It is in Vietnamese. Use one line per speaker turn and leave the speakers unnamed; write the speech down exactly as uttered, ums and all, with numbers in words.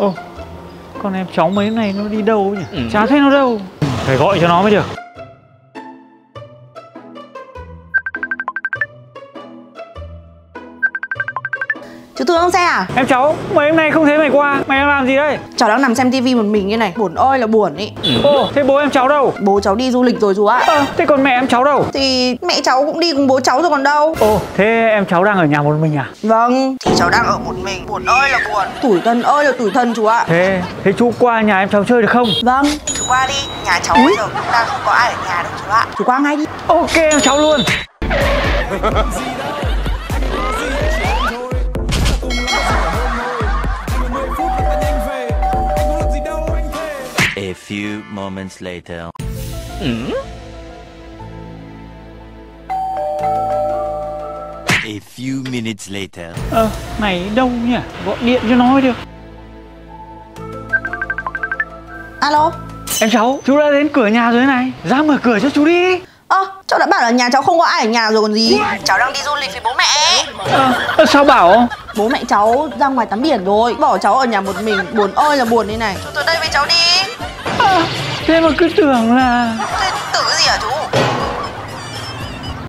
Ô, con em cháu mấy hôm nay nó đi đâu nhỉ? Ừ. Chả thấy nó đâu. Phải gọi cho nó mới được.
Chú Tư ông xe à?
Em cháu, mấy hôm nay không thấy mày qua. Mày đang làm gì đây?
Cháu đang nằm xem tivi một mình như này. Buồn ơi là buồn ý.
Ừ. Ô, thế bố em cháu đâu?
Bố cháu đi du lịch rồi chú ạ.
Ờ, thế còn mẹ em cháu đâu?
Thì mẹ cháu cũng đi cùng bố cháu rồi còn đâu.
Ồ, thế em cháu đang ở nhà một mình à?
Vâng, thì cháu đang ở một mình. Buồn ơi là buồn. Tủi thân ơi là tủi thân chú ạ.
Thế, thế chú qua nhà em cháu chơi được không?
Vâng, chú qua đi. Nhà cháu bây giờ cũng đang không có ai ở nhà đâu chú ạ. Chú qua ngay đi.
Ok em cháu luôn.
A few moments later. Mm? A few minutes later.
Ờ, mày đâu nhỉ? Gọi điện cho nó mới được.
Alo.
Em cháu, chú đã đến cửa nhà rồi này. Ra mở cửa cho chú đi.
Ơ, à, cháu đã bảo là nhà cháu không có ai ở nhà rồi còn gì. Cháu đang đi du lịch với bố mẹ.
Ờ, sao bảo?
Bố mẹ cháu ra ngoài tắm biển rồi. Bỏ cháu ở nhà một mình. Buồn ơi là buồn đây này. Chú tới đây với cháu đi.
À, thế mà cứ tưởng là...
Thế tưởng cái gì hả chú?